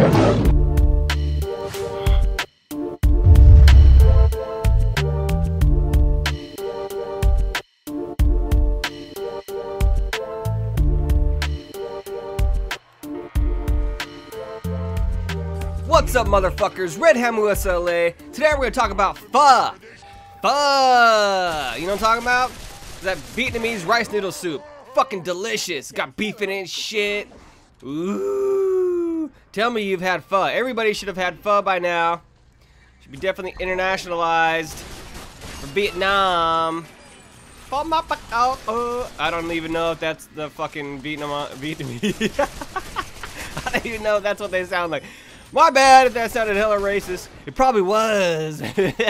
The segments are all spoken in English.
What's up, motherfuckers? Red Hammer USLA. Today we're gonna talk about pho. Pho. You know what I'm talking about? That Vietnamese rice noodle soup. Fucking delicious. Got beef in it and shit. Ooh. Tell me you've had pho. Everybody should have had pho by now. Should be definitely internationalized for Vietnam. I don't even know if that's the fucking Vietnamese. I don't even know if that's what they sound like. My bad if that sounded hella racist. It probably was.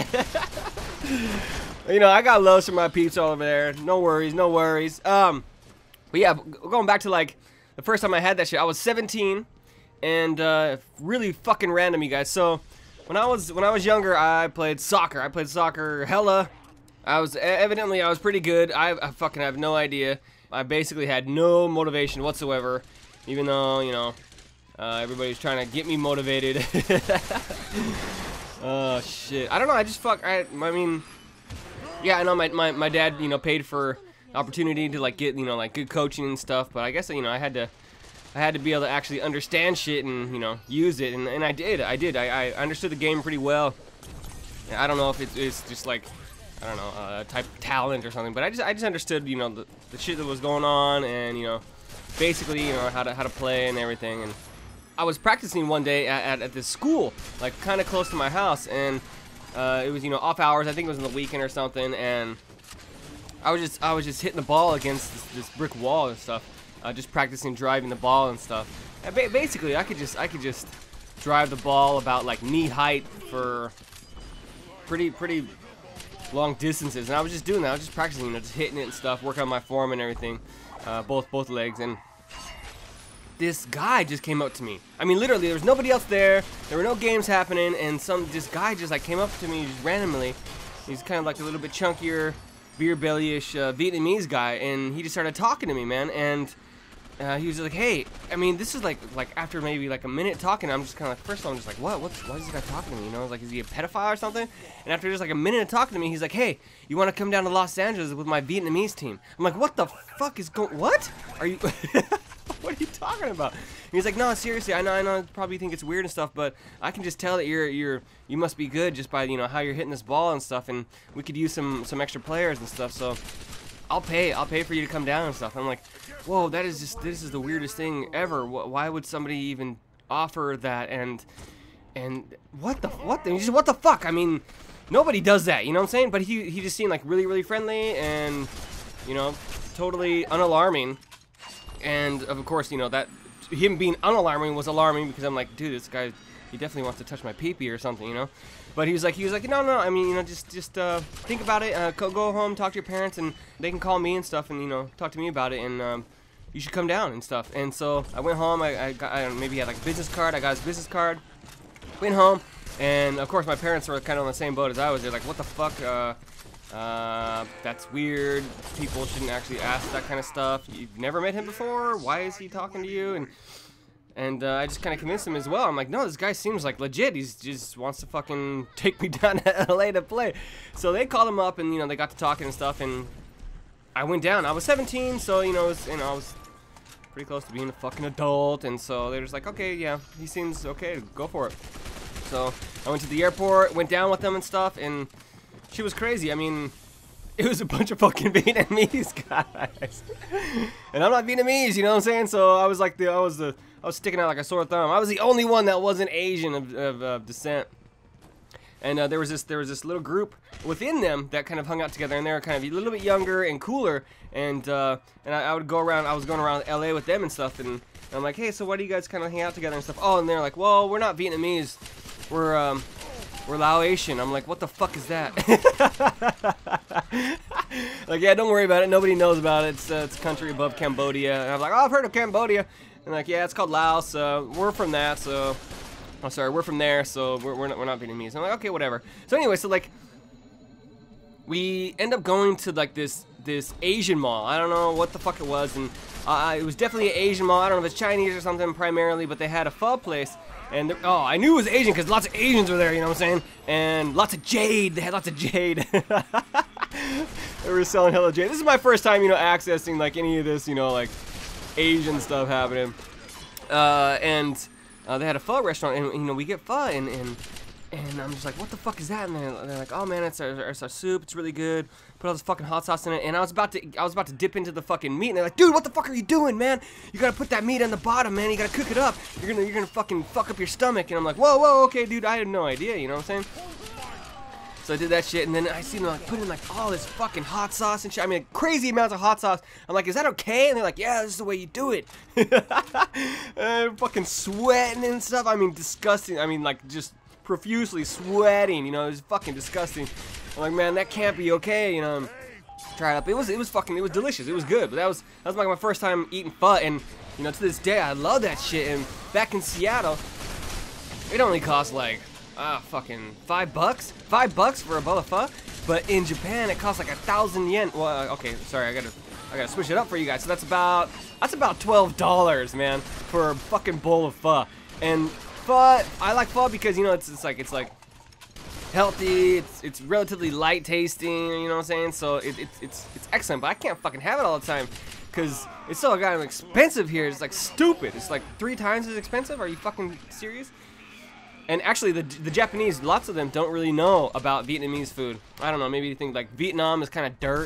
You know, I got lows from my peeps all over there. No worries, no worries. But yeah, going back to like the first time I had that shit, I was 17, and really fucking random, you guys. So when I was younger, I played soccer. I played soccer hella. I was pretty good. I fucking have no idea. I basically had no motivation whatsoever, even though, you know, everybody's trying to get me motivated. Oh shit, I don't know. I mean, yeah, I know my dad, you know, paid for opportunity to like get, you know, like good coaching and stuff, but I guess, you know, I had to be able to actually understand shit and, you know, use it, and I did. I understood the game pretty well. I don't know if it's just like, I don't know, a type of talent or something, but I just understood, you know, the shit that was going on, and, you know, basically, you know, how to play and everything. And I was practicing one day at this school, like kind of close to my house, and it was, you know, off hours. I think it was on the weekend or something, and I was just hitting the ball against this brick wall and stuff, just practicing driving the ball and stuff. And basically, I could just drive the ball about like knee height for pretty long distances, and I was just doing that. I was just practicing, you know, just hitting it and stuff, working on my form and everything, both legs. And this guy just came up to me. I mean, literally, there was nobody else there. There were no games happening, and this guy just like came up to me just randomly. He's kind of like a little bit chunkier, beer belly-ish Vietnamese guy, and he just started talking to me, man. And he was like, "Hey," I mean, this is like after maybe like a minute talking, I'm just kind of like, first of all, I'm just like, why is this guy talking to me? You know, I was like, is he a pedophile or something? And after just like a minute of talking to me, he's like, "Hey, you want to come down to Los Angeles with my Vietnamese team?" I'm like, what the fuck is going? What are you? What are you talking about? And he's like, "No, seriously, I know, you probably think it's weird and stuff, but I can just tell that you must be good just by, you know, how you're hitting this ball and stuff, and we could use some extra players and stuff. So I'll pay for you to come down and stuff." I'm like, whoa, this is the weirdest thing ever. Why would somebody even offer that? And what the fuck? I mean, nobody does that, you know what I'm saying? But he just seemed like really friendly and, you know, totally unalarming. And of course, you know, that him being unalarming was alarming, because I'm like, dude, this guy, he definitely wants to touch my pee-pee or something, you know? But he was like, no, I mean, you know, just think about it, go home, talk to your parents, and they can call me and stuff, and, you know, talk to me about it, and you should come down and stuff. And so I went home. I maybe had like a business card. I got his business card. Went home, and of course my parents were kind of on the same boat as I was. They're like, "What the fuck? That's weird. People shouldn't actually ask that kind of stuff. You've never met him before. Why is he talking to you?" And I just kind of convinced him as well. I'm like, no, this guy seems like legit. He just wants to fucking take me down to LA to play. So they called him up, and, you know, they got to talking and stuff, and I went down. I was 17, so, you know, I was pretty close to being a fucking adult, and so they were just like, okay, yeah, he seems okay, go for it. So I went to the airport, went down with them and stuff, and she was crazy. I mean, it was a bunch of fucking Vietnamese guys. And I'm not Vietnamese, you know what I'm saying? So I was like, I was sticking out like a sore thumb. I was the only one that wasn't Asian of descent. And there was this little group within them that kind of hung out together, and they were kind of a little bit younger and cooler. And I would go around. I was going around LA with them and stuff. And I'm like, hey, so why do you guys kind of hang out together and stuff? Oh, and they're like, well, we're not Vietnamese. We're Laotian. I'm like, what the fuck is that? Like, yeah, don't worry about it. Nobody knows about it. It's a country above Cambodia. And I'm like, oh, I've heard of Cambodia. And like, yeah, it's called Laos. We're from that, so. Oh, sorry, we're from there, so we're not Vietnamese. And I'm like, okay, whatever. So anyway, so like, we end up going to like this Asian mall. I don't know what the fuck it was, and It was definitely an Asian mall. I don't know if it's Chinese or something primarily, but they had a pho place. And oh, I knew it was Asian because lots of Asians were there, you know what I'm saying? And lots of jade. They had lots of jade. They were selling hella jade. This is my first time, you know, accessing like any of this, you know, like Asian stuff happening. And they had a pho restaurant, and you know, we get pho, and I'm just like, what the fuck is that? And they're like, oh man, it's our soup. It's really good. Put all this fucking hot sauce in it. And I was about to dip into the fucking meat, and they're like, dude, what the fuck are you doing, man? You gotta put that meat on the bottom, man. You gotta cook it up. You're gonna fucking fuck up your stomach. And I'm like, whoa, okay, dude. I had no idea. You know what I'm saying? So I did that shit, and then I see them like putting like all this fucking hot sauce and shit. I mean, crazy amounts of hot sauce. I'm like, is that okay? And they're like, yeah, this is the way you do it. Fucking sweating and stuff. I mean, disgusting. I mean, like just profusely sweating. You know, it was fucking disgusting. I'm like, man, that can't be okay. You know, try it up. It was delicious. It was good. But that was like my first time eating pho, and you know, to this day, I love that shit. And back in Seattle, it only cost like fucking $5? $5 for a bowl of pho? But in Japan, it costs like 1,000 yen. Well, okay, sorry, I gotta switch it up for you guys. So that's about $12, man, for a fucking bowl of pho. And pho, I like pho because, you know, it's like healthy. It's relatively light tasting. You know what I'm saying? So it's excellent. But I can't fucking have it all the time because it's so goddamn expensive here. It's like stupid. It's like 3 times as expensive. Are you fucking serious? And actually, the Japanese, lots of them don't really know about Vietnamese food. I don't know, maybe you think like Vietnam is kind of dirt.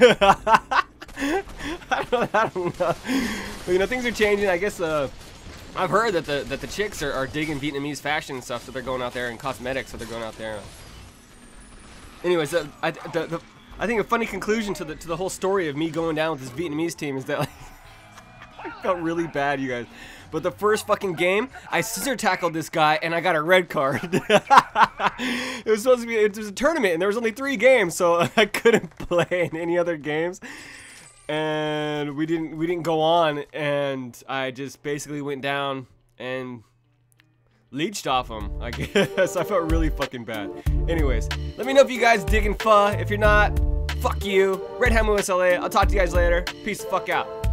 I don't know. But you know, things are changing. I guess I've heard that the chicks are digging Vietnamese fashion and stuff, so they're going out there, and cosmetics, so they're going out there. Anyways, I think a funny conclusion to the whole story of me going down with this Vietnamese team is that like, I felt really bad, you guys. But the first fucking game, I scissor tackled this guy and I got a red card. It was supposed to be, it was a tournament and there was only 3 games, so I couldn't play in any other games. And we didn't go on, and I just basically went down and leeched off him, I guess. I felt really fucking bad. Anyways, let me know if you guys digging pho. If you're not, fuck you. Red Ham USLA. I'll talk to you guys later. Peace the fuck out.